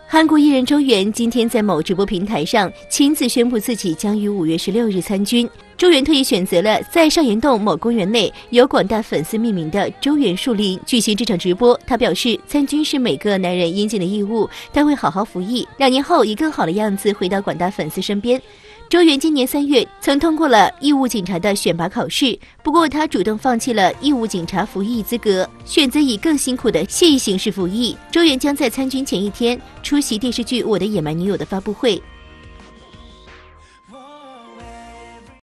韩国艺人周元今天在某直播平台上亲自宣布自己将于5月16日参军。周元特意选择了在上岩洞某公园内由广大粉丝命名的周元树林举行这场直播。他表示，参军是每个男人应尽的义务，他会好好服役，2年后以更好的样子回到广大粉丝身边。周元今年3月曾通过了义务警察的选拔考试，不过他主动放弃了义务警察服役资格，选择以更辛苦的现役形式服役。周元将在参军前一天出席电视剧《我的野蛮女友》的发布会。